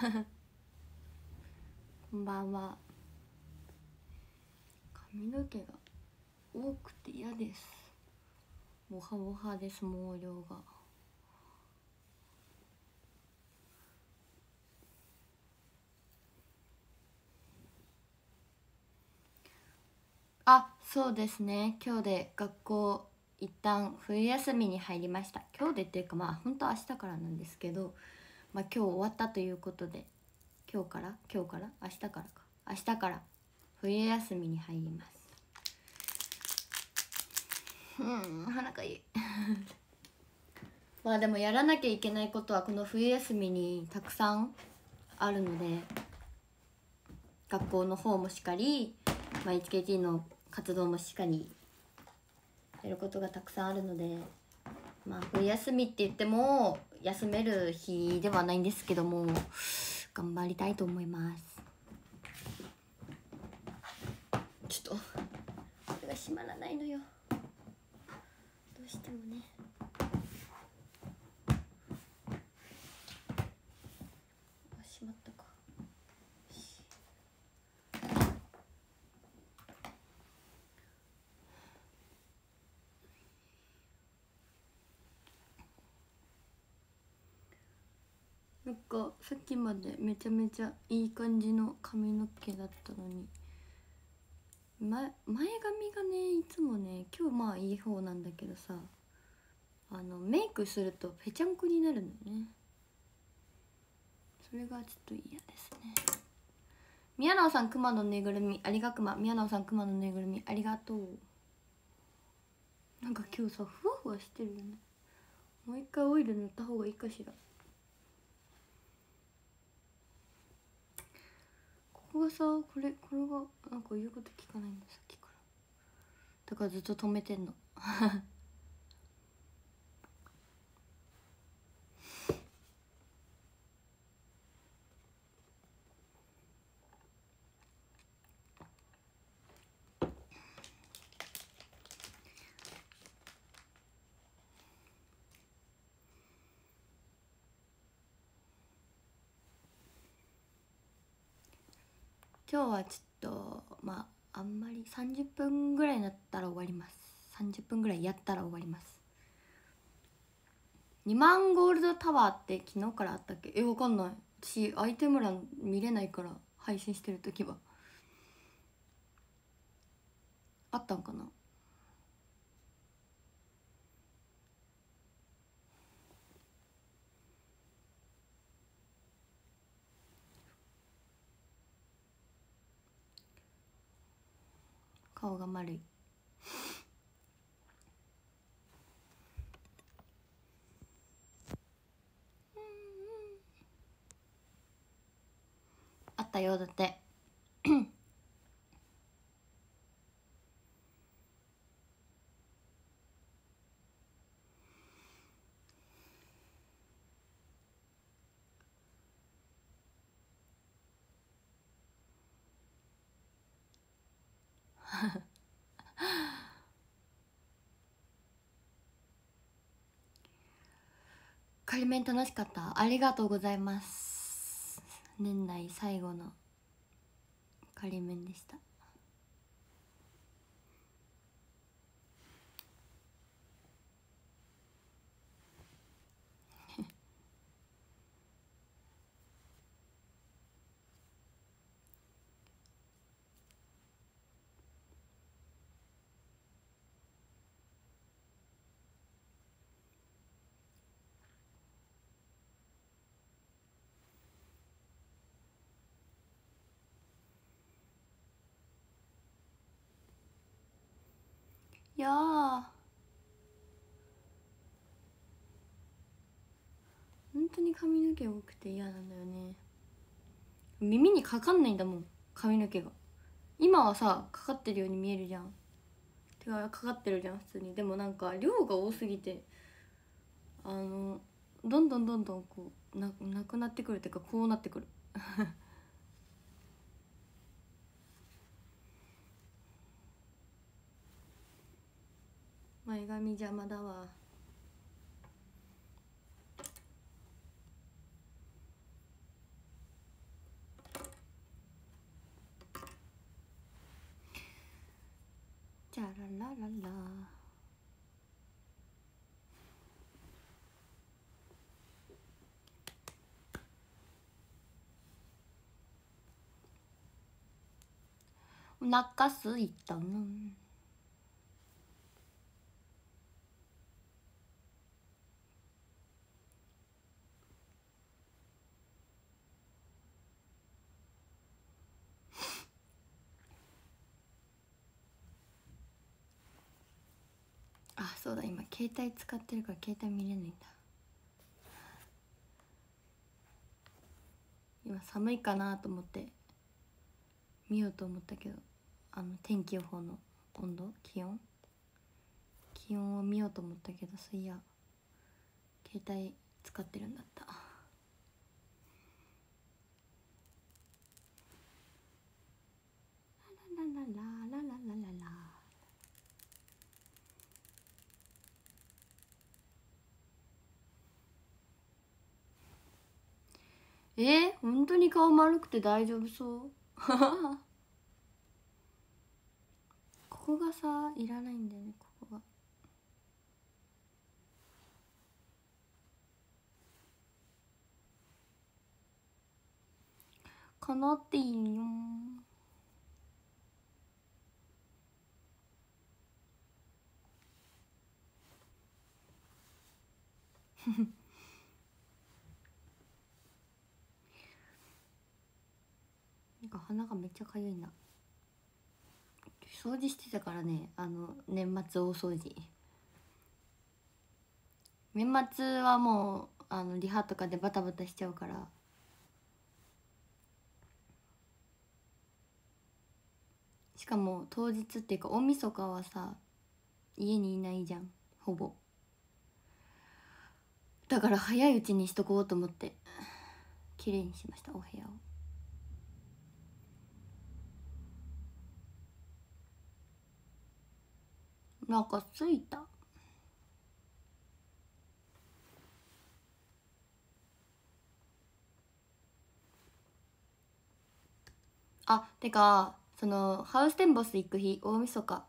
こんばんは。髪の毛が多くて嫌です。モハモハです、毛量が。あ、そうですね、今日で学校一旦冬休みに入りました。今日でっていうかまあ本当明日からなんですけど、まあ今日終わったということで、今日から明日からか、明日から冬休みに入ります。鼻かゆいまあでもやらなきゃいけないことはこの冬休みにたくさんあるので、学校の方もしっかり、まあ、HKT の活動もしっかりやることがたくさんあるので、まあ冬休みって言っても休める日ではないんですけども、頑張りたいと思います。ちょっとこれが閉まらないのよ、どうしてもね。閉まったか。なんかさっきまでめちゃめちゃいい感じの髪の毛だったのに、前髪がね、いつもね、今日まあいい方なんだけどさ、メイクするとぺちゃんこになるのね。それがちょっと嫌ですね。宮直さん、熊のぬいぐるみありがくま。宮直さん、熊のぬいぐるみありがとう。なんか今日さ、ふわふわしてるよね。もう一回オイル塗った方がいいかしら。ここがさ、これがなんか言うこと聞かないんだ、さっきから。だからずっと止めてんの今日はちょっとまああんまり30分ぐらいになったら終わります。30分ぐらいやったら終わります。2万ゴールドタワーって昨日からあったっけ？わかんない。私アイテム欄見れないから、配信してる時は。あったんかな。顔が丸い。あったようだって仮面楽しかった。ありがとうございます。年内最後の仮面でしたいやー、本当に髪の毛多くて嫌なんだよね。耳にかかんないんだもん、髪の毛が。今はさ、かかってるように見えるじゃん。てかかかってるじゃん普通に。でもなんか量が多すぎて、どんどんこうなくなってくるっていうか、こうなってくる前髪邪魔だわ。 じゃらららら。お腹すいたの。あ、そうだ、今携帯使ってるから携帯見れないんだ。今寒いかなと思って見ようと思ったけど、天気予報の温度、気温を見ようと思ったけど、そういや携帯使ってるんだった。ラララララララララ。本当に顔丸くて大丈夫そうここがさ、いらないんだよね、ここが。かなっていいよなんか鼻がめっちゃかゆいな。掃除してたからね、年末大掃除。年末はもうリハとかでバタバタしちゃうから。しかも当日っていうか大晦日はさ、家にいないじゃん、ほぼ。だから早いうちにしとこうと思って綺麗にしました、お部屋を。なんかついた。あ、てかそのハウステンボス行く日、大晦日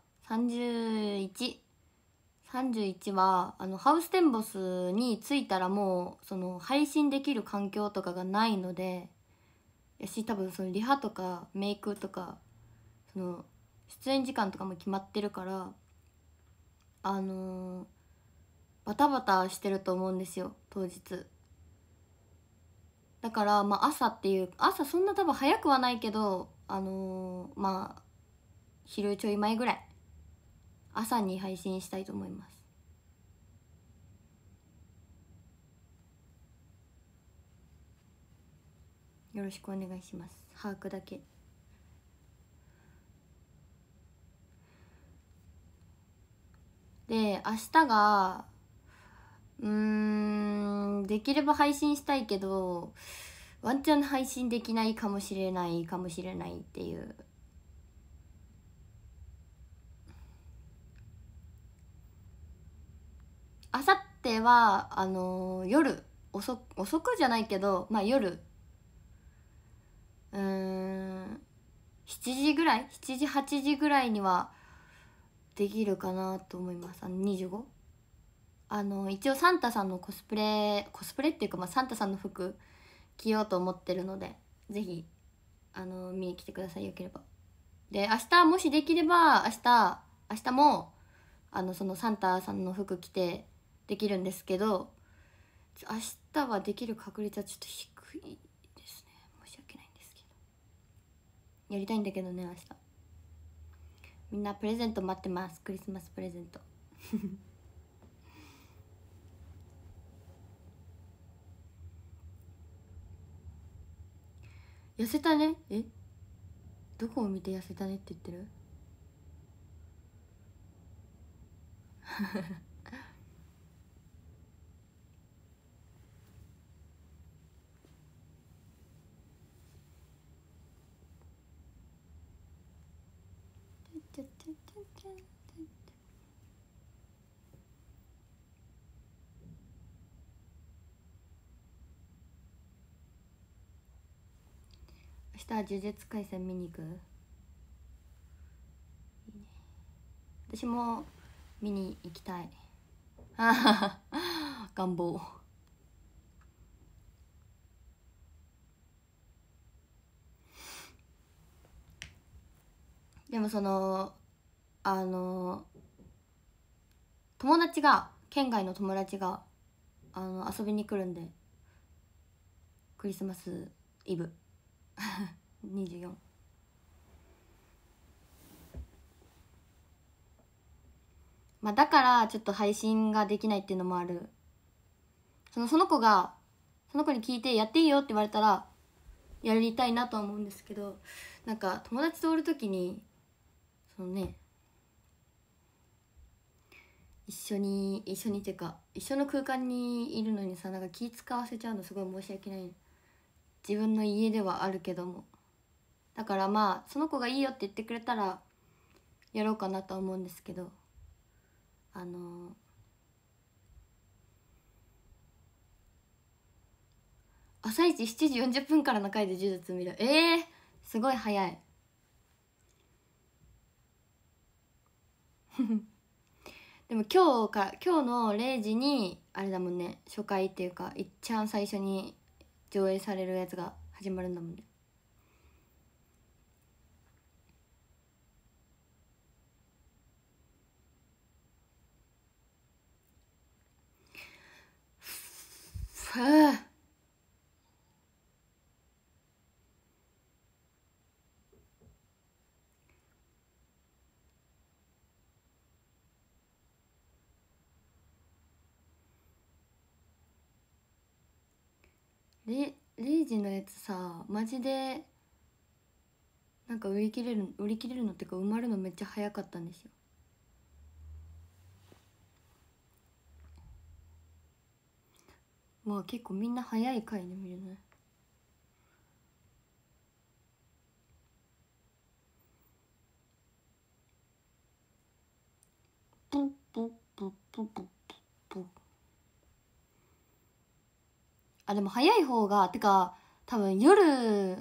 31はハウステンボスに着いたらもうその配信できる環境とかがないので、やし多分そのリハとかメイクとかその出演時間とかも決まってるから、バタバタしてると思うんですよ当日。だからまあ朝っていう、朝そんな多分早くはないけど、まあ昼ちょい前ぐらい、朝に配信したいと思います。よろしくお願いします。把握だけ。で明日ができれば配信したいけど、ワンチャン配信できないかもしれないっていう。あさっては夜遅くじゃないけど、まあ夜7時ぐらい、7時8時ぐらいにはできるかなと思います。25、一応サンタさんのコスプレっていうか、まあ、サンタさんの服着ようと思ってるので、ぜひ見に来てください、よければ。で明日もしできれば明日もそのサンタさんの服着てできるんですけど、明日はできる確率はちょっと低いですね。申し訳ないんですけど、やりたいんだけどね明日。みんなプレゼント待ってます、クリスマスプレゼント痩せたね。どこを見て痩せたねって言ってる明日は呪術廻戦見に行く。いいね。 私も見に行きたい。あはは願望。でもその友達が、県外の友達が遊びに来るんで、クリスマスイブ24。まあだからちょっと配信ができないっていうのもある。その子に聞いてやっていいよって言われたらやりたいなとは思うんですけど、なんか友達とおる時にそのね、一緒っていうか一緒の空間にいるのにさ、なんか気使わせちゃうのすごい申し訳ない。自分の家ではあるけども。だからまあその子がいいよって言ってくれたらやろうかなとは思うんですけど、朝一7時40分からの回で呪術見る。すごい早いでも今日の0時にあれだもんね、初回っていうかいっちゃん最初に上映されるやつが始まるんだもんね。ふぅ0時のやつさ、マジでなんか売り切れるのっていうか埋まるのめっちゃ早かったんですよ。まあ結構みんな早い回で見るね。プップップップップップッ。あ、でも早い方が、てか多分夜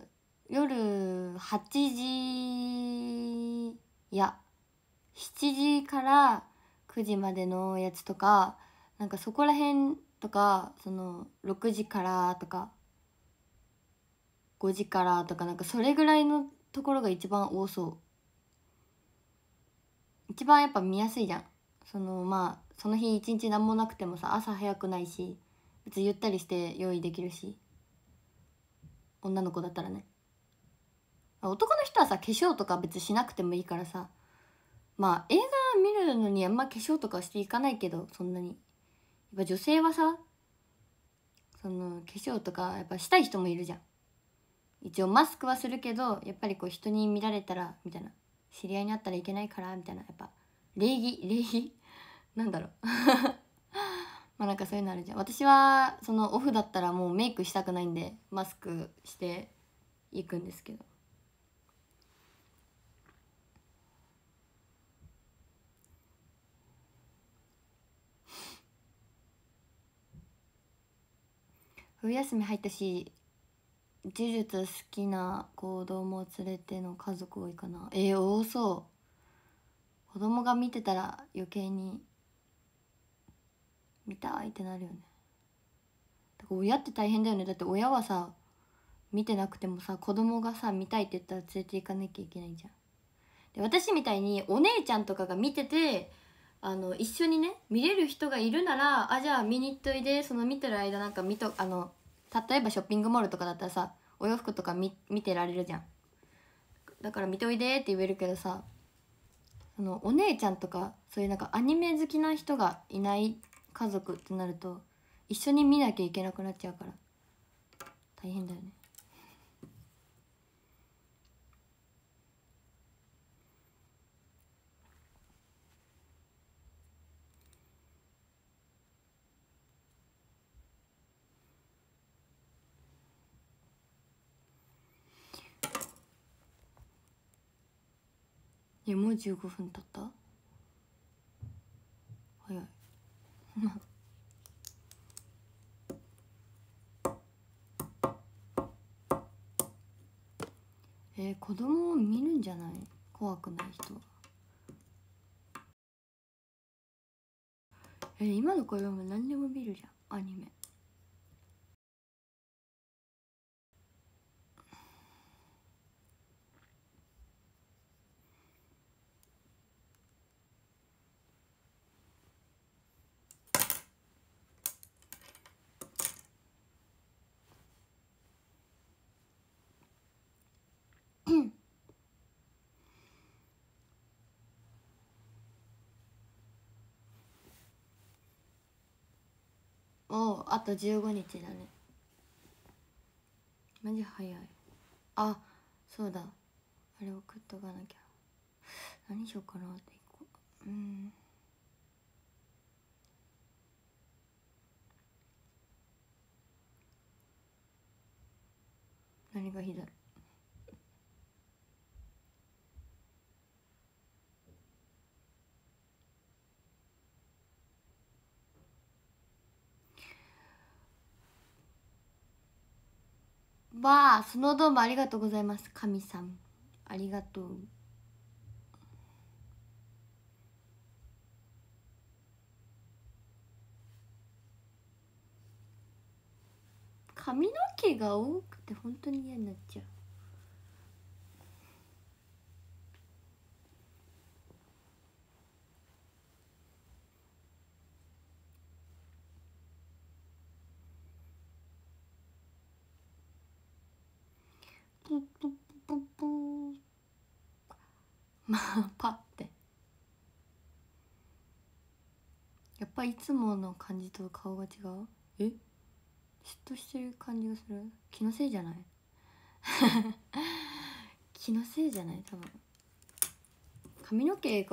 8時、いや7時から9時までのやつとか、なんかそこら辺とか、その6時からとか5時からとか、なんかそれぐらいのところが一番多そう。一番やっぱ見やすいじゃん。まあその日一日何もなくてもさ、朝早くないし別にゆったりして用意できるし、女の子だったらね。男の人はさ、化粧とか別にしなくてもいいからさ、まあ映画見るのにあんま化粧とかしていかないけど、そんなにやっぱ女性はさ、化粧とかやっぱしたい人もいるじゃん。一応マスクはするけど、やっぱりこう人に見られたらみたいな、知り合いに会ったらいけないからみたいな、やっぱ礼儀なんだろうまあなんかそういうのあるじゃん。私はそのオフだったらもうメイクしたくないんでマスクしていくんですけど。冬休み入ったし、呪術好きな子供連れての家族多いかな。多そう。子供が見てたら余計に見たいってなるよね。だから親って大変だよね。だって親はさ、見てなくてもさ、子供がさ見たいって言ったら連れて行かなきゃいけないじゃん。で、私みたいにお姉ちゃんとかが見てて、一緒にね見れる人がいるなら、じゃあ見に行っといで、その見てる間なんか例えばショッピングモールとかだったらさ、お洋服とか見てられるじゃん。だから見ておいでって言えるけどさ、お姉ちゃんとかそういうなんかアニメ好きな人がいない家族ってなると、一緒に見なきゃいけなくなっちゃうから大変だよね。もう15分経った。早い子供を見るんじゃない？怖くない人は。 今の子はもう何でも見るじゃんアニメ。おあと15日だね。マジ早い。あそうだ、あれ送っとかなきゃ。何しようかなって一個。何がいいだろう。わあそのドームありがとうございます。神さんありがとう。髪の毛が多くて本当に嫌になっちゃう。ププププまあパってやっぱいつもの感じと顔が違う。え嫉妬してる感じがする。気のせいじゃない気のせいじゃない多分。髪の毛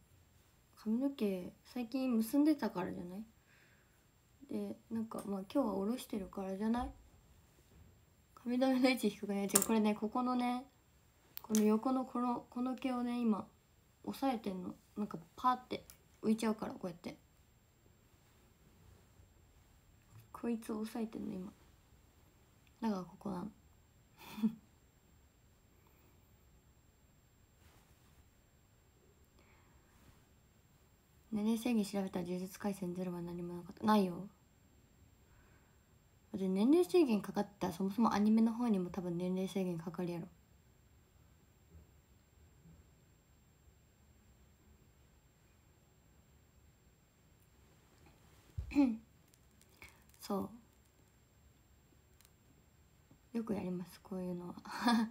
最近結んでたからじゃない。でなんかまあ今日は下ろしてるからじゃない。髪留めの位置低くない。これねここのねこの横のこの毛をね今押さえてんの。なんかパーって浮いちゃうからこうやってこいつを押さえてんの今。だからここなの年齢制限調べたら呪術廻戦ゼロは何もなかった。ないよ。で年齢制限かかったらそもそもアニメの方にも多分年齢制限かかるやろ。そうよくやりますこういうのは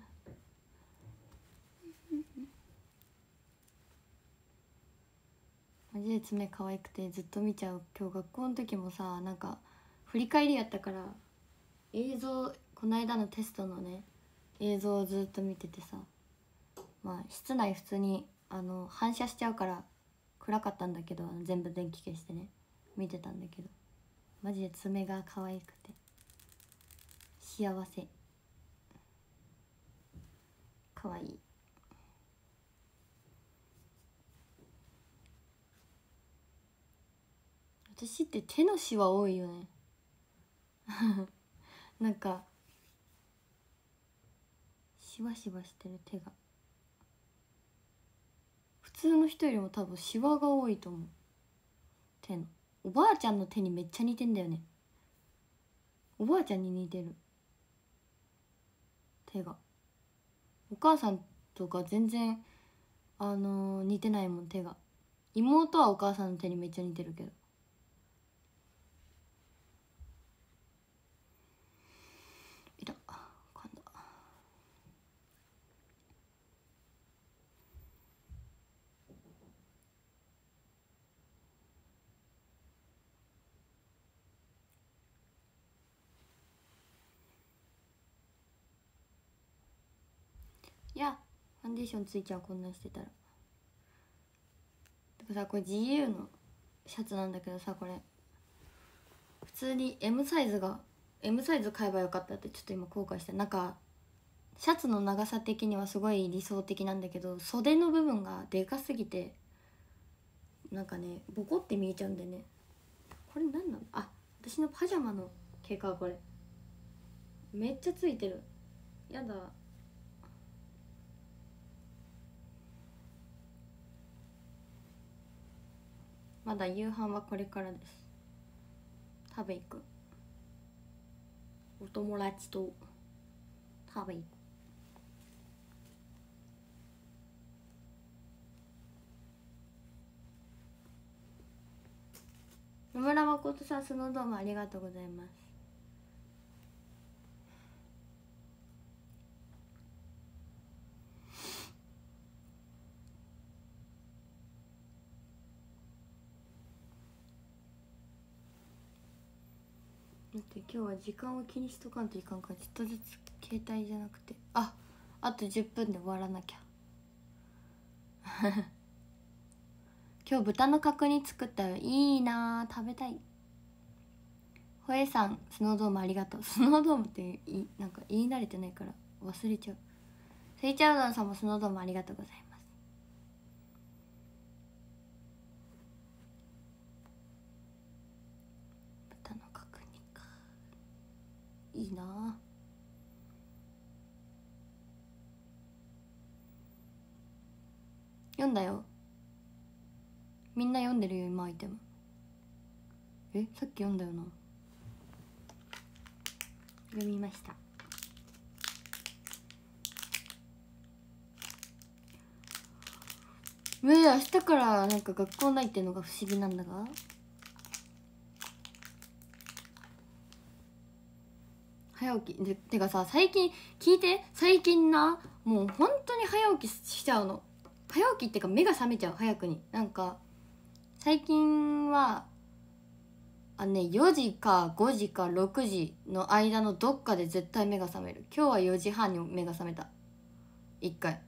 マジで爪可愛くてずっと見ちゃう。今日学校の時もさなんか振り返りやったから映像この間のテストのね映像をずっと見ててさ、まあ室内普通に反射しちゃうから暗かったんだけど全部電気消してね見てたんだけどマジで爪が可愛くて幸せ。可愛い。私って手のシワ多いよねなんかシワシワしてる手が。普通の人よりも多分シワが多いと思う。手のおばあちゃんの手にめっちゃ似てんだよね。おばあちゃんに似てる手が。お母さんとか全然似てないもん手が。妹はお母さんの手にめっちゃ似てるけど。いた噛んだ。いやファンデーションついちゃうこんなんしてたら。てかさこれ GU のシャツなんだけどさこれ普通に M サイズ買えばよかったってちょっと今後悔して。なんかシャツの長さ的にはすごい理想的なんだけど袖の部分がでかすぎてなんかねボコって見えちゃうんでね。これ何なの。あ私のパジャマの毛かこれ。めっちゃついてる。やだ。 まだ夕飯はこれからです。食べ行く。お友達と食べ行く。野村誠さん、そのどうもありがとうございます。だって今日は時間を気にしとかんといかんから、ちょっとずつ携帯じゃなくて、あと10分で終わらなきゃ。今日豚の角煮作ったよ。いいな、食べたい。ほえさん、スノードームありがとう。スノードームってなんか言い慣れてないから忘れちゃう。せいちゃうどんさんもスノードームありがとうございます。豚の角煮か、いいな。読んだよ。みんな読んでるよ今アイテム。さっき読んだよな。読みました。明日からなんか学校ないっていうのが不思議なんだが、早起きで、てかさ、最近聞いて、最近な、もう本当に早起きしちゃうの。早起きってか目が覚めちゃう、早くに。なんか最近は4時か5時か6時の間のどっかで絶対目が覚める。今日は4時半に目が覚めた、1回。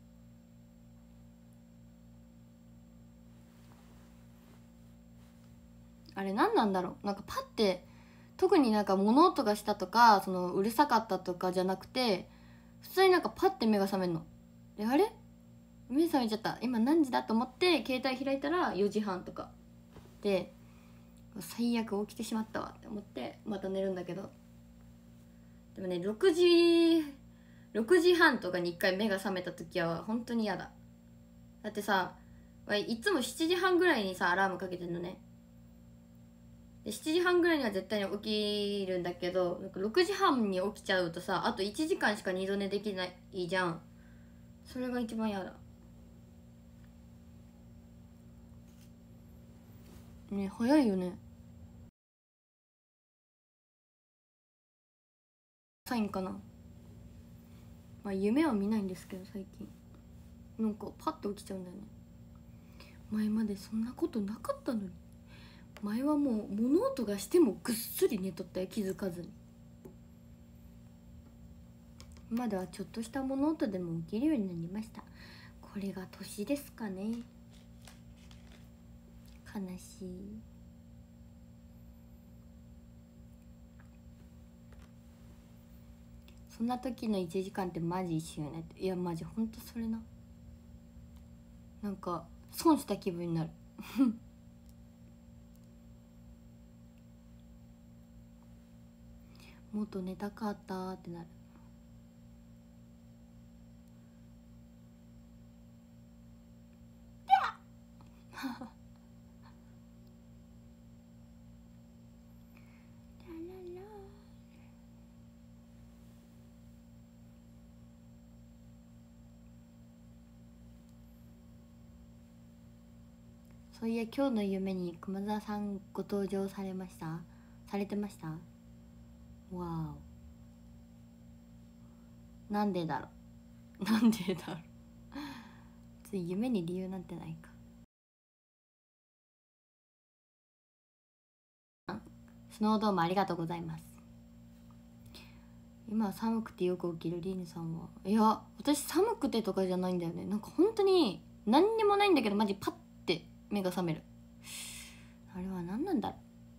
あれ何なんだろう。なんかパッて、特になんか物音がしたとか、そのうるさかったとかじゃなくて、普通になんかパッて目が覚めるので、あれ目覚めちゃった、今何時だと思って携帯開いたら4時半とかで、最悪起きてしまったわって思ってまた寝るんだけど、でもね、6時半とかに1回目が覚めた時は本当に嫌だ。だってさ、いつも7時半ぐらいにさアラームかけてんのね。で7時半ぐらいには絶対に起きるんだけど、なんか6時半に起きちゃうとさ、あと1時間しか二度寝できないじゃん。それが一番嫌だね。早いよね。サインかな。まあ夢は見ないんですけど、最近なんかパッと起きちゃうんだよね。前までそんなことなかったのに。前はもう物音がしてもぐっすり寝とったよ、気づかずに。今ではちょっとした物音でも起きるようになりました。これが年ですかね。悲しい。そんな時の1時間ってマジ一瞬よね。いやマジほんとそれな。なんか損した気分になる。もっと寝たかったってなる。そういや今日の夢に熊沢さんご登場されてました。わお、なんでだろう。なんでだろう。つい夢に理由なんてないか。スノードームありがとうございます。今は寒くてよく起きるリーヌさんは。いや私寒くてとかじゃないんだよね。なんか本当に何にもないんだけど、マジパッて目が覚める。あれは何なんだろ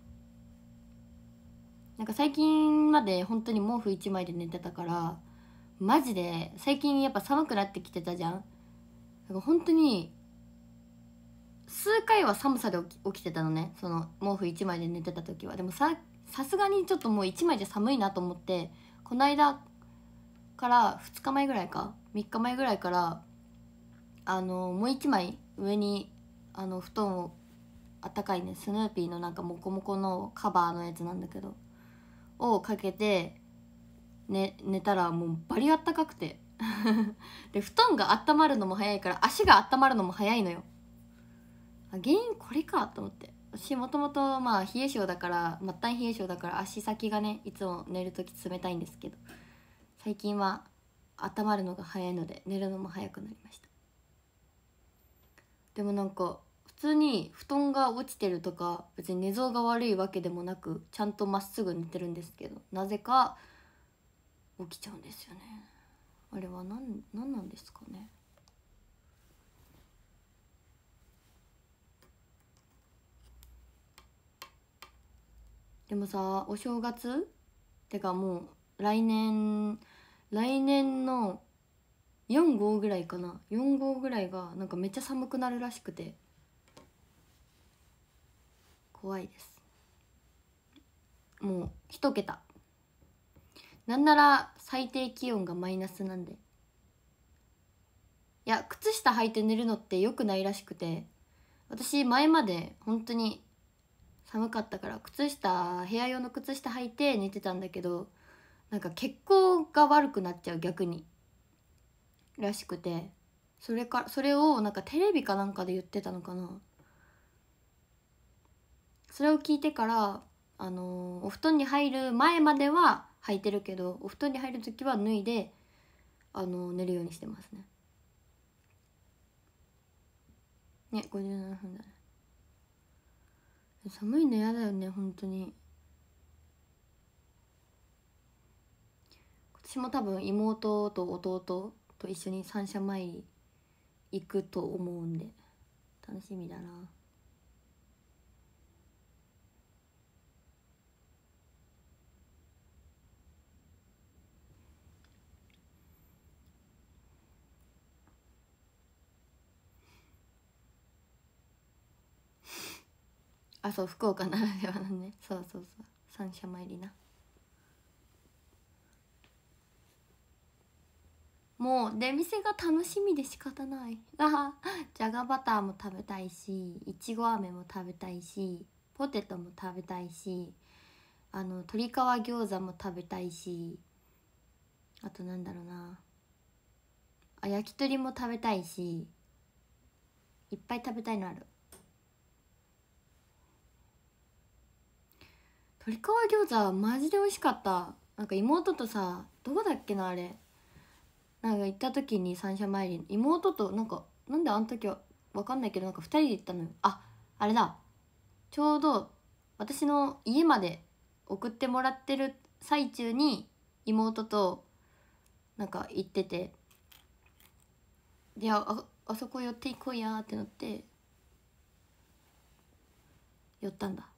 う。なんか最近まで本当に毛布1枚で寝てたから、マジで最近やっぱ寒くなってきてたじゃん。だから本当に数回は寒さで起きてたのね、その毛布1枚で寝てた時は。でもさすがにちょっともう1枚じゃ寒いなと思って、この間から2日前ぐらいか3日前ぐらいからもう1枚上に布団をあったかいねスヌーピーのなんかモコモコのカバーのやつなんだけどをかけて、寝たらもうバリあったかくてで布団が温まるのも早いから足が温まるのも早いのよ。原因これかと思って。私もともとまあ冷え性だから、末端冷え性だから足先がねいつも寝るとき冷たいんですけど、最近は温まるのが早いので寝るのも早くなりました。でもなんか普通に布団が落ちてるとか別に寝相が悪いわけでもなく、ちゃんとまっすぐ寝てるんですけど、なぜか起きちゃうんですよね。あれは何なんですかね。でもさ、お正月てかもう来年の4号ぐらいかな、4号ぐらいがなんかめっちゃ寒くなるらしくて怖いです。もう1桁、なんなら最低気温がマイナスなんで。いや靴下履いて寝るのって良くないらしくて、私前まで本当に寒かったから靴下、部屋用の靴下履いて寝てたんだけど、なんか血行が悪くなっちゃう逆にらしくて、それをなんかテレビかなんかで言ってたのかな。それを聞いてからお布団に入る前までは履いてるけど、お布団に入る時は脱いで寝るようにしてますね。ね、57分だね。寒いの嫌だよね本当に。今年も多分妹と弟と一緒に三社参り行くと思うんで楽しみだな。あ、そう、福岡ならではのね、そう三社参りな。もう出店が楽しみで仕方ない。じゃがバターも食べたいし、いちご飴も食べたいし、ポテトも食べたいし、鶏皮餃子も食べたいし、あとなんだろうな、焼き鳥も食べたいし、いっぱい食べたいのある。鶏皮餃子はマジで美味しかった。なんか妹とさ、どこだっけなあれ、なんか行った時に三社参り、妹となんであの時は分かんないけど、なんか2人で行ったのよ。あれだ、ちょうど私の家まで送ってもらってる最中に妹となんか行ってて、であそこ寄っていこうやってなって寄ったんだ。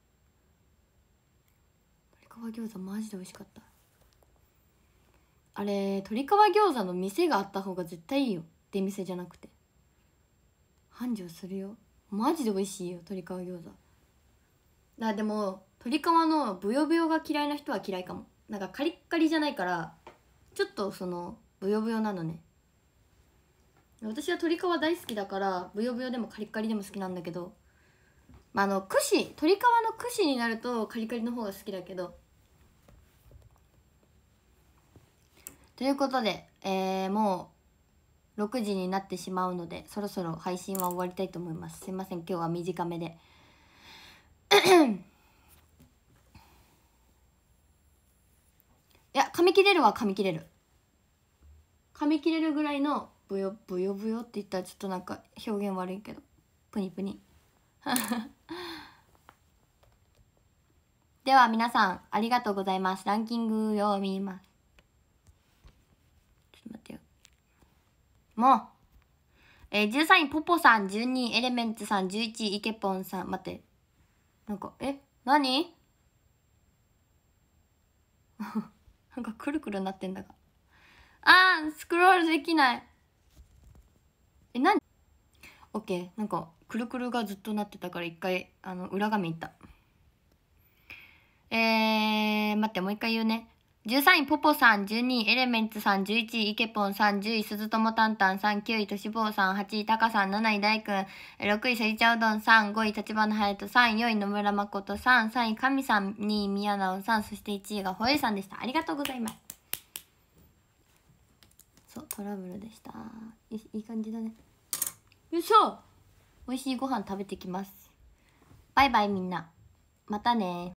鶏皮餃子マジで美味しかった。あれ鶏皮餃子の店があった方が絶対いいよ、出店じゃなくて。繁盛するよ、マジで美味しいよ鶏皮餃子。でも鶏皮のブヨブヨが嫌いな人は嫌いかも。なんかカリッカリじゃないからちょっとブヨブヨなのね。私は鶏皮大好きだからブヨブヨでもカリッカリでも好きなんだけど、鶏皮の串になるとカリカリの方が好きだけど。ということで、もう6時になってしまうのでそろそろ配信は終わりたいと思います。すいません今日は短めでいや噛み切れる噛み切れるぐらいのブヨブヨって言ったらちょっとなんか表現悪いけど、プニプニでは皆さんありがとうございます。ランキング読みます。ちょっと待ってよ。もう13位ポポさん、12位エレメンツさん、11位イケポンさん。待って、なんか何なんかくるくるなってんだが、スクロールできない。何？ OK、 なんかくるくるがずっとなってたから一回裏画面いった。待って、もう一回言うね。 13位ポポさん、12位エレメンツさん、11位イケポンさん、10位鈴友タンタンさん、9位としぼうさん、8位タカさん、7位大くん、6位セリチャうどんさん、5位立花隼人さん、4位野村誠さん、3位神さん、2位宮直さん、そして1位がほえさんでした。ありがとうございます。そう、トラブルでした。いい感じだね。よいしょ。美味しいご飯食べてきます。バイバイみんな。またね。